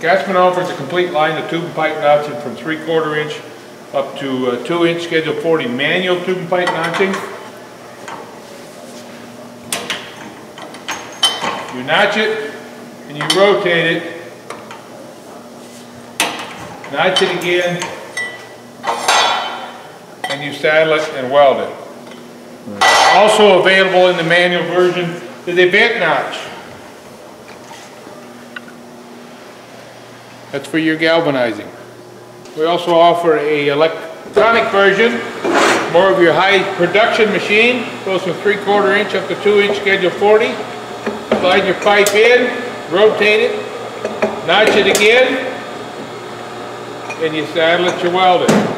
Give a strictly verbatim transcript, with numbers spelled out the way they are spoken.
Scotchman offers a complete line of tube and pipe notching from three quarter inch up to uh, two inch Schedule forty manual tube and pipe notching. You notch it and you rotate it, notch it again, and you saddle it and weld it. Also available in the manual version is a vent notch. That's for your galvanizing. We also offer a electronic version, more of your high production machine. Goes from three quarter inch up to two inch Schedule forty. Slide your pipe in, rotate it, notch it again, and you saddle it, you weld it.